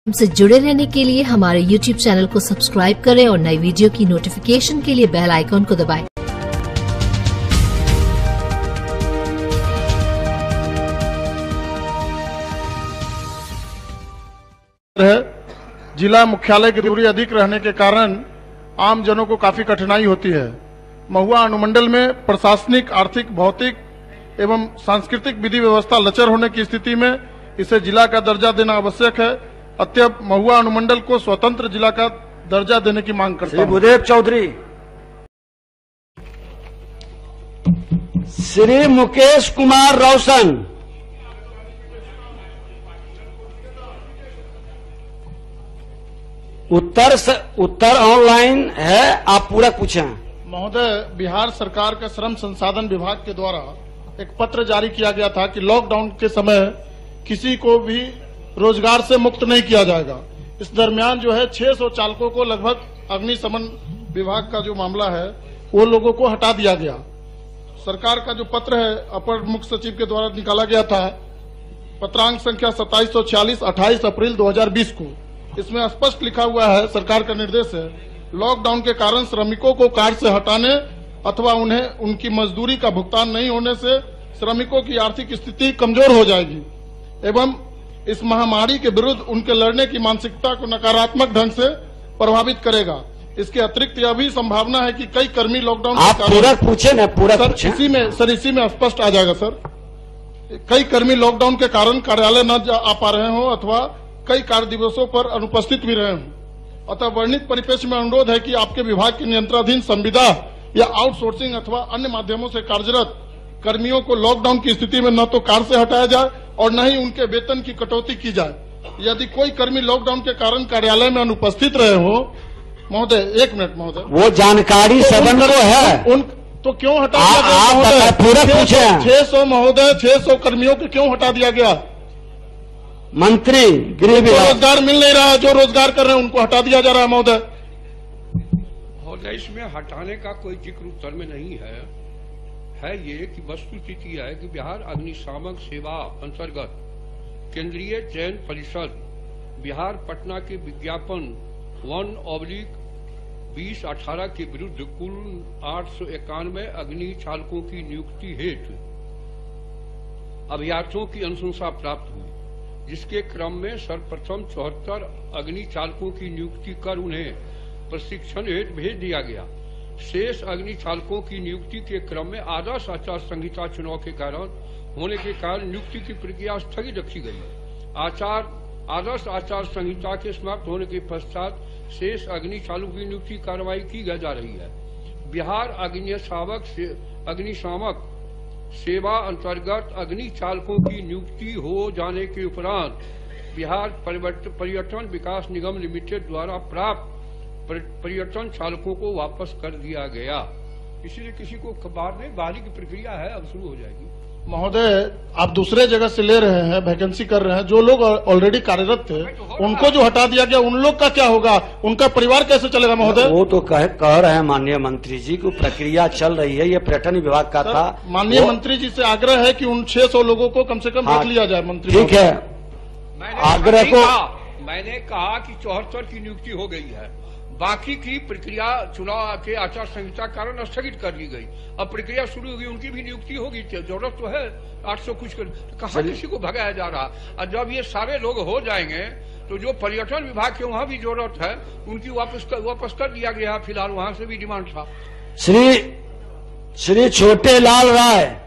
हमसे जुड़े रहने के लिए हमारे YouTube चैनल को सब्सक्राइब करें और नई वीडियो की नोटिफिकेशन के लिए बेल आइकॉन को दबाएं। जिला मुख्यालय की दूरी अधिक रहने के कारण आम जनों को काफी कठिनाई होती है। महुआ अनुमंडल में प्रशासनिक, आर्थिक, भौतिक एवं सांस्कृतिक विधि व्यवस्था लचर होने की स्थिति में इसे जिला का दर्जा देना आवश्यक है। अतः महुआ अनुमंडल को स्वतंत्र जिला का दर्जा देने की मांग करता हूं। भूदेव चौधरी। श्री मुकेश कुमार रोशन। उत्तर ऑनलाइन है, आप पूरा पूछें। महोदय, बिहार सरकार के श्रम संसाधन विभाग के द्वारा एक पत्र जारी किया गया था कि लॉकडाउन के समय किसी को भी रोजगार से मुक्त नहीं किया जाएगा। इस दरमियान जो है 600 चालकों को लगभग अग्निशमन विभाग का जो मामला है वो लोगों को हटा दिया गया। सरकार का जो पत्र है अपर मुख्य सचिव के द्वारा निकाला गया था, पत्रांक संख्या 2746 28 अप्रैल 2020 को। इसमें स्पष्ट लिखा हुआ है, सरकार का निर्देश है, लॉकडाउन के कारण श्रमिकों को कार्य से हटाने अथवा उन्हें उनकी मजदूरी का भुगतान नहीं होने से श्रमिकों की आर्थिक स्थिति कमजोर हो जाएगी एवं इस महामारी के विरुद्ध उनके लड़ने की मानसिकता को नकारात्मक ढंग से प्रभावित करेगा। इसके अतिरिक्त यह भी संभावना है कि कई कर्मी लॉकडाउन आप पूरा पूछे ना, पूरा सर इसी में स्पष्ट आ जाएगा सर। कई कर्मी लॉकडाउन के कारण कार्यालय न आ पा रहे हो अथवा कई कार्य दिवसों पर अनुपस्थित भी रहे हों। अतः वर्णित परिप्रेक्ष्य में अनुरोध है कि आपके विभाग के नियंत्रणाधीन संविदा या आउटसोर्सिंग अथवा अन्य माध्यमों से कार्यरत कर्मियों को लॉकडाउन की स्थिति में न तो कार्य से हटाया जाए और न ही उनके वेतन की कटौती की जाए। यदि कोई कर्मी लॉकडाउन के कारण कार्यालय में अनुपस्थित रहे हो, महोदय एक मिनट महोदय, वो जानकारी सबन को है उन तो क्यों हटा दिया गया महोदय? पूरा पूछे 600 महोदय, 600 कर्मियों को क्यों हटा दिया गया? मंत्री गृह विभाग, रोजगार मिल नहीं रहा, जो रोजगार कर रहे हैं उनको हटा दिया जा रहा है महोदय। महोदय, इसमें हटाने का कोई जिक्र उत्तर में नहीं है ये कि वस्तुस्थिति है कि बिहार अग्निशामक सेवा अंतर्गत केंद्रीय चयन परिषद बिहार पटना के विज्ञापन 1/2018 के विरुद्ध कुल 891 अग्नि चालकों की नियुक्ति हेतु अभ्यर्थियों की अनुशंसा प्राप्त हुई, जिसके क्रम में सर्वप्रथम 74 अग्नि चालकों की नियुक्ति कर उन्हें प्रशिक्षण हेतु भेज दिया गया। शेष अग्नि चालकों की नियुक्ति के क्रम में आदर्श आचार संहिता चुनाव के कारण होने के कारण नियुक्ति की प्रक्रिया स्थगित रखी गई। आदर्श आचार संहिता के समाप्त होने के पश्चात शेष अग्नि चालकों की नियुक्ति कार्रवाई की जा रही है। बिहार अग्निशामक सेवा अंतर्गत अग्नि चालकों की नियुक्ति हो जाने के उपरांत बिहार पर्यटन विकास निगम लिमिटेड द्वारा प्राप्त पर्यटन चालकों को वापस कर दिया गया। इसलिए किसी को बहाली की प्रक्रिया है, अब शुरू हो जाएगी। महोदय, आप दूसरे जगह से ले रहे हैं, वैकेंसी कर रहे हैं। जो लोग ऑलरेडी कार्यरत थे उनको जो हटा दिया गया, उन लोग का क्या होगा? उनका परिवार कैसे चलेगा महोदय? वो तो कह रहे हैं माननीय मंत्री जी को प्रक्रिया चल रही है, ये पर्यटन विभाग का था। माननीय मंत्री जी से आग्रह है कि उन 600 लोगों को कम से कम देख लिया जाए। मंत्री ठीक है, आग्रह को मैंने कहा कि 74 की नियुक्ति हो गई है, बाकी की प्रक्रिया चुनाव के आचार संहिता कारण स्थगित कर दी गई। अब प्रक्रिया शुरू होगी, उनकी भी नियुक्ति होगी। जरूरत तो है 800 कुछ कर, कहाँ किसी को भगाया जा रहा। और जब ये सारे लोग हो जाएंगे तो जो पर्यटन विभाग के वहाँ भी जरूरत है उनकी वापस कर दिया गया। फिलहाल वहाँ से भी डिमांड था। श्री छोटे लाल राय।